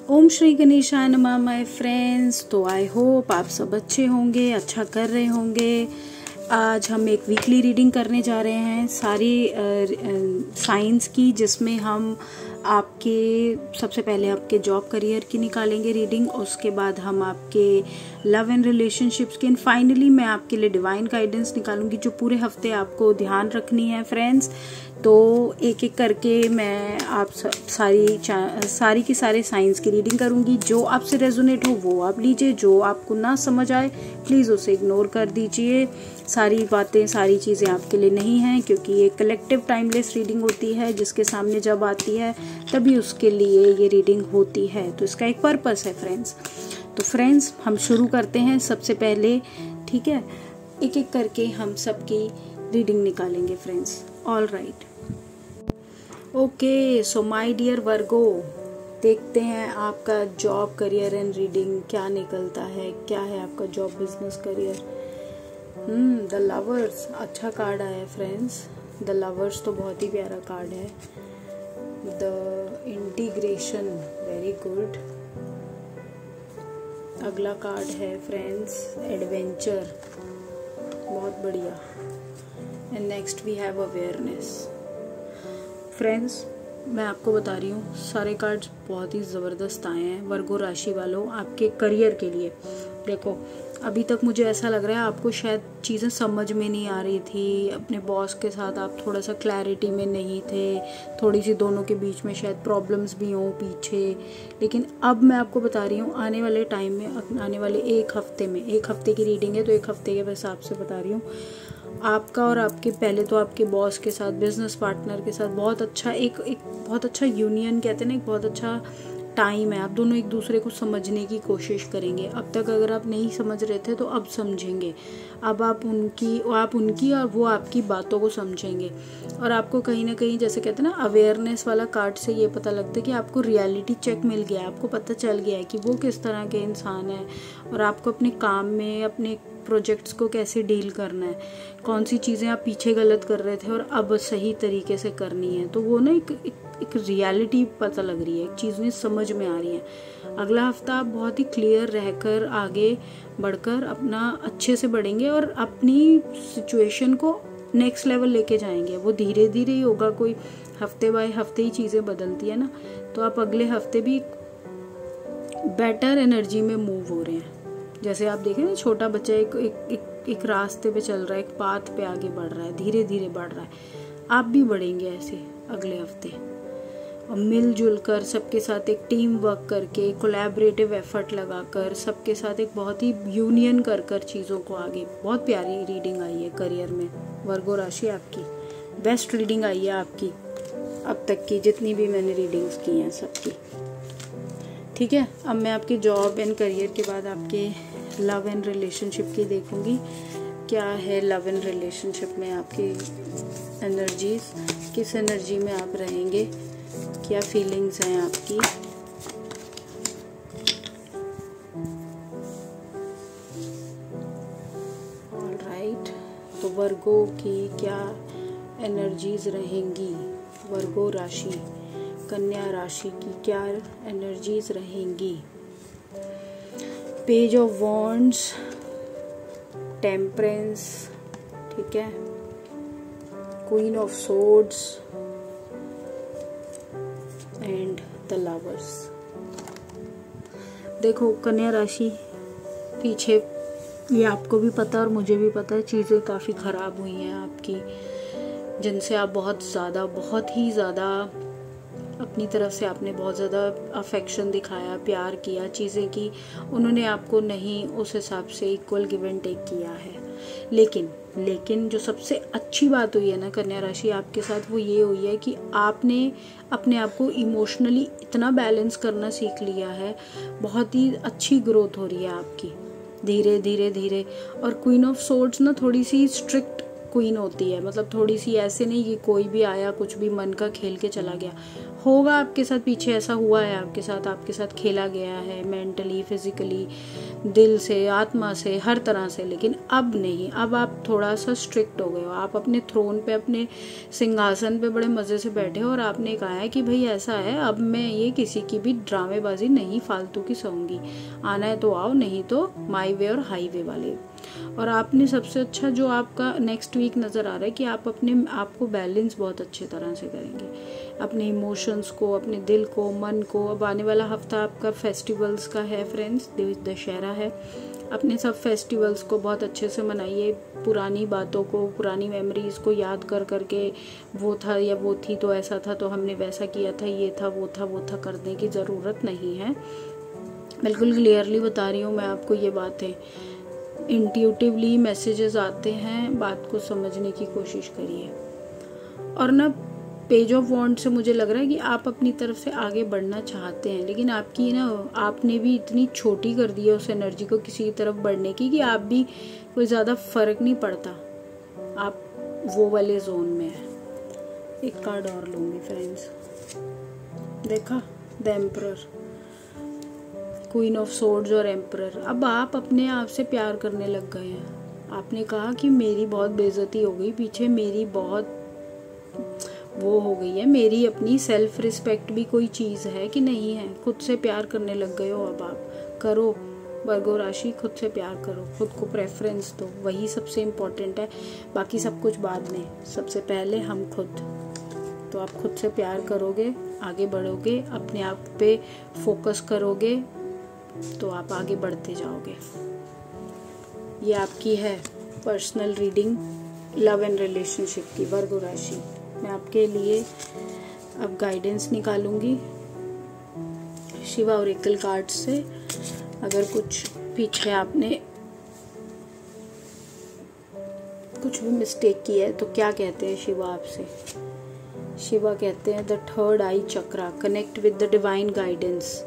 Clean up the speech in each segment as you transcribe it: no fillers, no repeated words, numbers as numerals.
ओम श्री गणेशाय नमः my friends. तो आई होप आप सब अच्छे होंगे, अच्छा कर रहे होंगे। आज हम एक वीकली रीडिंग करने जा रहे हैं सारी साइंस की, जिसमें हम आपके सबसे पहले आपके जॉब करियर की निकालेंगे रीडिंग, उसके बाद हम आपके लव एंड रिलेशनशिप्स की, एंड फाइनली मैं आपके लिए डिवाइन गाइडेंस निकालूंगी जो पूरे हफ्ते आपको ध्यान रखनी है फ्रेंड्स। तो एक एक करके मैं आप सारी की सारे साइंस की रीडिंग करूंगी। जो आपसे रेजोनेट हो वो आप लीजिए, जो आपको ना समझ आए प्लीज़ उसे इग्नोर कर दीजिए। सारी बातें सारी चीज़ें आपके लिए नहीं हैं, क्योंकि ये कलेक्टिव टाइमलेस रीडिंग होती है, जिसके सामने जब आती है तभी उसके लिए ये रीडिंग होती है। तो इसका एक पर्पस है फ्रेंड्स। तो फ्रेंड्स हम शुरू करते हैं सबसे पहले, ठीक है। एक एक करके हम सबकी रीडिंग निकालेंगे friends. All right, okay. So my dear Virgo, देखते हैं आपका जॉब करियर एंड रीडिंग क्या निकलता है। क्या है आपका job business career? The lovers अच्छा कार्ड आया है फ्रेंड्स। द लवर्स तो बहुत ही प्यारा कार्ड है। The integration, very good. अगला कार्ड है फ्रेंड्स एडवेंचर, बहुत बढ़िया। And next we have awareness. Friends मैं आपको बता रही हूँ सारे कार्ड्स बहुत ही ज़बरदस्त आए हैं वर्गो राशि वालों आपके करियर के लिए। देखो अभी तक मुझे ऐसा लग रहा है आपको शायद चीज़ें समझ में नहीं आ रही थी, अपने बॉस के साथ आप थोड़ा सा क्लैरिटी में नहीं थे, थोड़ी सी दोनों के बीच में शायद प्रॉब्लम्स भी हों पीछे। लेकिन अब मैं आपको बता रही हूँ आने वाले टाइम में, आने वाले एक हफ्ते में, एक हफ्ते की रीडिंग है तो एक हफ्ते के हिसाब से बता रही हूँ, आपका और आपके पहले तो आपके बॉस के साथ, बिजनेस पार्टनर के साथ बहुत अच्छा एक बहुत अच्छा यूनियन कहते हैं ना, एक बहुत अच्छा टाइम है। आप दोनों एक दूसरे को समझने की कोशिश करेंगे। अब तक अगर आप नहीं समझ रहे थे तो अब समझेंगे। अब आप उनकी और वो आपकी बातों को समझेंगे। और आपको कहीं ना कहीं जैसे कहते हैं ना, अवेयरनेस वाला कार्ड से ये पता लगता है कि आपको रियलिटी चेक मिल गया है, आपको पता चल गया है कि वो किस तरह के इंसान है और आपको अपने काम में, अपने प्रोजेक्ट्स को कैसे डील करना है, कौन सी चीज़ें आप पीछे गलत कर रहे थे और अब सही तरीके से करनी है। तो वो ना एक रियलिटी पता लग रही है, एक चीज़ें समझ में आ रही हैं। अगला हफ्ता आप बहुत ही क्लियर रहकर आगे बढ़कर अपना अच्छे से बढ़ेंगे और अपनी सिचुएशन को नेक्स्ट लेवल लेके जाएंगे। वो धीरे धीरे ही होगा, कोई हफ्ते बाय हफ्ते ही चीज़ें बदलती है ना। तो आप अगले हफ्ते भी बेटर एनर्जी में मूव हो रहे हैं। जैसे आप देखें ना, छोटा बच्चा एक रास्ते पे चल रहा है, एक पाथ पे आगे बढ़ रहा है, धीरे धीरे बढ़ रहा है। आप भी बढ़ेंगे ऐसे अगले हफ्ते, और मिलजुल कर सबके साथ एक टीम वर्क करके, कोलैबोरेटिव एफर्ट लगाकर, सबके साथ एक बहुत ही यूनियन कर चीज़ों को आगे। बहुत प्यारी रीडिंग आई है करियर में वर्गो राशि, आपकी बेस्ट रीडिंग आई है आपकी अब तक की, जितनी भी मैंने रीडिंग्स की हैं सबकी। ठीक है, अब मैं आपके जॉब एंड करियर के बाद आपके लव एंड रिलेशनशिप की देखूंगी। क्या है लव एंड रिलेशनशिप में आपकी एनर्जीज, किस एनर्जी में आप रहेंगे, क्या फीलिंग्स हैं आपकी। ऑलराइट, तो वर्गो की क्या एनर्जीज रहेंगी, वर्गो राशि, कन्या राशि की क्या एनर्जीज रहेंगी। पेज ऑफ वॉन्ड्स, टेम्परेंस, ठीक है, queen of swords and the lovers. देखो कन्या राशि, पीछे ये आपको भी पता है और मुझे भी पता है, चीज़ें काफ़ी ख़राब हुई हैं आपकी, जिनसे आप बहुत ही ज़्यादा अपनी तरफ से आपने बहुत ज़्यादा अफेक्शन दिखाया, प्यार किया, चीज़ें की, उन्होंने आपको नहीं उस हिसाब से इक्वल गिव एंड टेक किया है। लेकिन जो सबसे अच्छी बात हुई है ना कन्या राशि आपके साथ, वो ये हुई है कि आपने अपने आप को इमोशनली इतना बैलेंस करना सीख लिया है। बहुत ही अच्छी ग्रोथ हो रही है आपकी धीरे धीरे धीरे। और क्वीन ऑफ सोर्ड्स ना थोड़ी सी स्ट्रिक्ट क्वीन होती है, मतलब थोड़ी सी ऐसे नहीं कि कोई भी आया कुछ भी मन का खेल के चला गया। होगा आपके साथ, पीछे ऐसा हुआ है आपके साथ खेला गया है मेंटली, फिजिकली, दिल से, आत्मा से, हर तरह से, लेकिन अब नहीं। अब आप थोड़ा सा स्ट्रिक्ट हो गए हो। आप अपने थ्रोन पे, अपने सिंहासन पे बड़े मज़े से बैठे हो और आपने कहा है कि भाई ऐसा है, अब मैं ये किसी की भी ड्रामेबाजी नहीं फालतू की सहूँगी। आना है तो आओ, नहीं तो माई वे और हाईवे वाले। और आपने सबसे अच्छा जो आपका नेक्स्ट वीक नज़र आ रहा है कि आप अपने आप को बैलेंस बहुत अच्छे तरह से करेंगे, अपने इमोशंस को, अपने दिल को, मन को। अब आने वाला हफ्ता आपका फेस्टिवल्स का है फ्रेंड्स, दशहरा है। अपने सब फेस्टिवल्स को बहुत अच्छे से मनाइए, पुरानी बातों को, पुरानी मेमोरीज़ को याद कर करके, वो था या वो थी तो ऐसा था तो हमने वैसा किया था, ये था वो था करने की ज़रूरत नहीं है। बिल्कुल क्लियरली बता रही हूँ मैं आपको ये बातें। इंट्यूटिवली मैसेजेस आते हैं, बात को समझने की कोशिश करिए। और ना पेज ऑफ वॉन्ड से मुझे लग रहा है कि आप अपनी तरफ से आगे बढ़ना चाहते हैं, लेकिन आपकी ना, आपने भी इतनी छोटी कर दी है उस एनर्जी को किसी की तरफ बढ़ने की कि आप भी कोई ज़्यादा फर्क नहीं पड़ता, आप वो वाले जोन में है। एक कार्ड और लूँगी फ्रेंड्स, देखा, the emperor, queen of swords और एम्परर। अब आप अपने आप से प्यार करने लग गए हैं। आपने कहा कि मेरी बहुत बेइज्जती हो गई पीछे, मेरी बहुत वो हो गई है, मेरी अपनी सेल्फ रिस्पेक्ट भी कोई चीज़ है कि नहीं है। खुद से प्यार करने लग गए हो। अब आप करो, वर्गो राशि, खुद से प्यार करो, खुद को प्रेफरेंस दो, वही सबसे इम्पोर्टेंट है, बाकी सब कुछ बाद में। सबसे पहले हम खुद। तो आप खुद से प्यार करोगे, आगे बढ़ोगे, अपने आप पे फोकस करोगे, तो आप आगे बढ़ते जाओगे। ये आपकी है personal reading love and relationship की, वर्गो राशि। मैं आपके लिए अब गाइडेंस निकालूंगी शिवा ओरेकल कार्ड्स से। अगर कुछ पीछे आपने कुछ भी मिस्टेक की है तो क्या कहते हैं शिवा आपसे? शिवा कहते हैं the third eye chakra, connect with the divine guidance,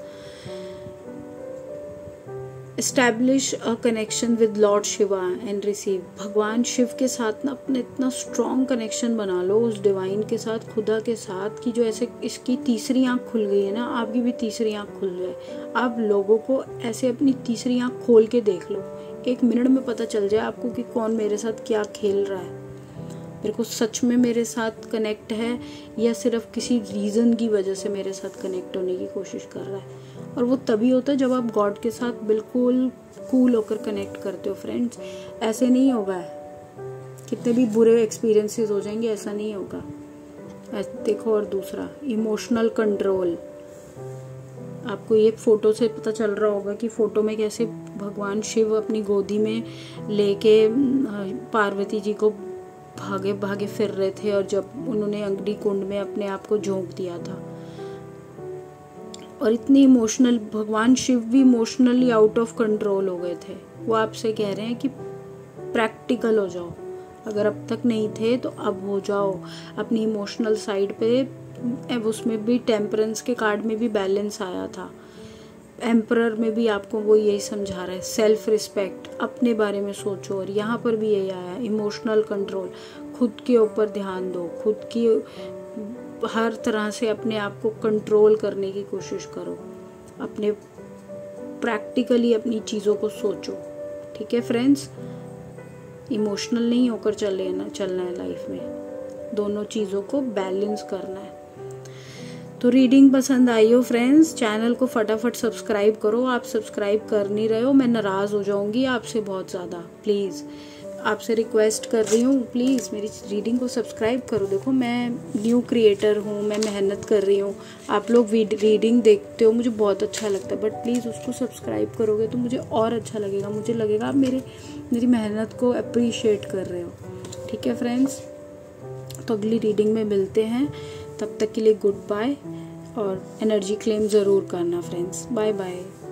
establish a connection with lord Shiva and receive. भगवान शिव के साथ ना अपने इतना स्ट्रॉन्ग कनेक्शन बना लो उस डिवाइन के साथ, खुदा के साथ, कि जो ऐसे इसकी तीसरी आंख खुल गई है ना, आपकी भी तीसरी आंख खुल जाए। आप लोगों को ऐसे अपनी तीसरी आंख खोल के देख लो, 1 मिनट में पता चल जाए आपको कि कौन मेरे साथ क्या खेल रहा है, मेरे को सच में मेरे साथ कनेक्ट है या सिर्फ किसी रीज़न की वजह से मेरे साथ कनेक्ट होने की कोशिश कर रहा है। और वो तभी होता है जब आप गॉड के साथ बिल्कुल कूल होकर कनेक्ट करते हो फ्रेंड्स। ऐसे नहीं होगा, कितने भी बुरे एक्सपीरियंसेस हो जाएंगे, ऐसा नहीं होगा। देखो, और दूसरा इमोशनल कंट्रोल। आपको ये फोटो से पता चल रहा होगा कि फोटो में कैसे भगवान शिव अपनी गोदी में लेके पार्वती जी को भागे भागे फिर रहे थे, और जब उन्होंने अग्नि कुंड में अपने आप को झोंक दिया था। और इतनी इमोशनल, भगवान शिव भी इमोशनली आउट ऑफ कंट्रोल हो गए थे। वो आपसे कह रहे हैं कि प्रैक्टिकल हो जाओ, अगर अब तक नहीं थे तो अब हो जाओ अपनी इमोशनल साइड पे। उसमें भी टेम्परेंस के कार्ड में भी बैलेंस आया था, एम्परर में भी आपको वो यही समझा रहा है, सेल्फ रिस्पेक्ट, अपने बारे में सोचो। और यहाँ पर भी यही आया, इमोशनल कंट्रोल, खुद के ऊपर ध्यान दो, खुद की हर तरह से अपने आप को कंट्रोल करने की कोशिश करो, अपने प्रैक्टिकली अपनी चीज़ों को सोचो। ठीक है फ्रेंड्स, इमोशनल नहीं होकर चलना है लाइफ में, दोनों चीज़ों को बैलेंस करना है। तो रीडिंग पसंद आई हो फ्रेंड्स, चैनल को फटाफट सब्सक्राइब करो। आप सब्सक्राइब कर नहीं रहे हो, मैं नाराज़ हो जाऊंगी आपसे बहुत ज़्यादा। प्लीज़ आपसे रिक्वेस्ट कर रही हूँ, प्लीज़ मेरी रीडिंग को सब्सक्राइब करो। देखो, मैं न्यू क्रिएटर हूँ, मैं मेहनत कर रही हूँ, आप लोग रीडिंग देखते हो, मुझे बहुत अच्छा लगता है, बट प्लीज़ उसको सब्सक्राइब करोगे तो मुझे और अच्छा लगेगा। मुझे लगेगा आप मेरी मेहनत को अप्रिशिएट कर रहे हो। ठीक है फ्रेंड्स, तो अगली रीडिंग में मिलते हैं, तब तक के लिए गुड बाय, और एनर्जी क्लेम ज़रूर करना फ्रेंड्स। Bye bye.